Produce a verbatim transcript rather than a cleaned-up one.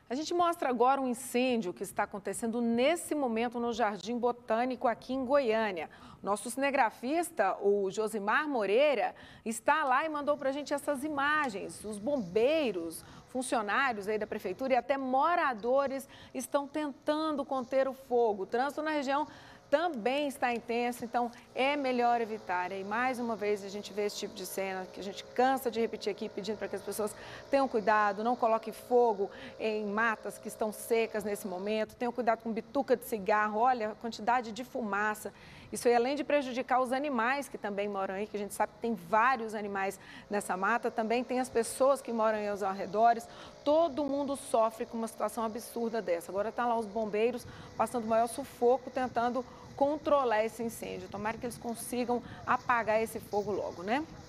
A gente mostra agora um incêndio que está acontecendo nesse momento no Jardim Botânico aqui em Goiânia. Nosso cinegrafista, o Josimar Moreira, está lá e mandou para a gente essas imagens. Os bombeiros, funcionários aí da prefeitura e até moradores estão tentando conter o fogo. O trânsito na região também está intenso, então é melhor evitar. E mais uma vez a gente vê esse tipo de cena que a gente cansa de repetir aqui, pedindo para que as pessoas tenham cuidado, não coloquem fogo em matas que estão secas nesse momento, tenham cuidado com bituca de cigarro, olha a quantidade de fumaça. Isso aí, além de prejudicar os animais que também moram aí, que a gente sabe que tem vários animais nessa mata, também tem as pessoas que moram aí aos arredores, todo mundo sofre com uma situação absurda dessa. Agora estão lá os bombeiros passando o maior sufoco, tentando controlar esse incêndio. Tomara que eles consigam apagar esse fogo logo, né?